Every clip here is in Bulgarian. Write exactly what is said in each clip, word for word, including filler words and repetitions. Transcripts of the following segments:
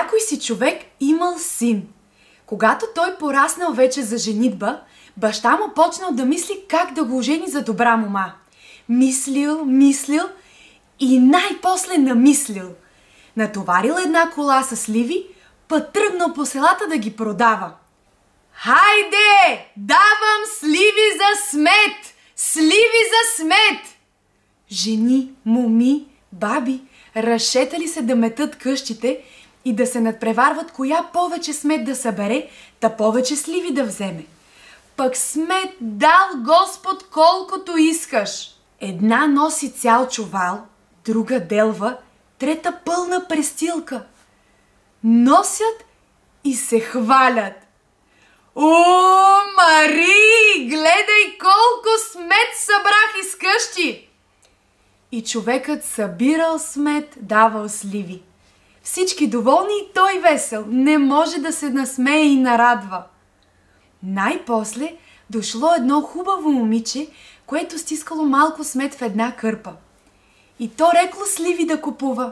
Някой си човек имал син. Когато той пораснал вече за женитба, баща му почнал да мисли как да го ожени за добра мома. Мислил, мислил и най-после намислил. Натоварил една кола с сливи, път тръгнал по селата да ги продава. Хайде! Давам сливи за смет! Сливи за смет! Жени, моми, баби разшетали се да метат къщите и да се надпреварват коя повече смет да събере, та повече сливи да вземе. Пък смет дал Господ колкото искаш. Една носи цял чувал, друга делва, трета пълна престилка. Носят и се хвалят. О, Мари, гледай колко смет събрах из къщи! И човекът събирал смет, давал сливи. Всички доволни и той весел, не може да се насмее и нарадва. Най-после дошло едно хубаво момиче, което стискало малко смет в една кърпа. И то рекло сливи да купува.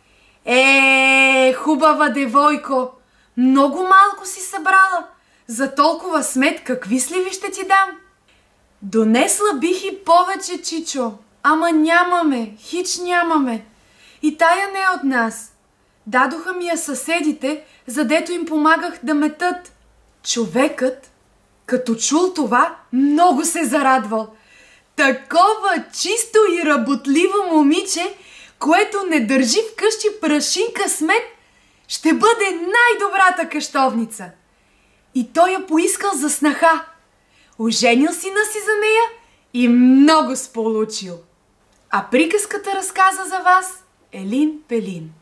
Е, хубава девойко, много малко си събрала. За толкова смет какви сливи ще ти дам? Донесла бих и повече, чичо, ама нямаме, хич нямаме. И тая не е от нас. Дадоха ми я съседите, задето им помагах да метат. Човекът, като чул това, много се зарадвал. Такова чисто и работливо момиче, което не държи вкъщи прашинка смет, ще бъде най-добрата къщовница. И той я поискал за снаха. Оженил сина си за нея и много сполучил. А приказката разказа за вас Елин Пелин.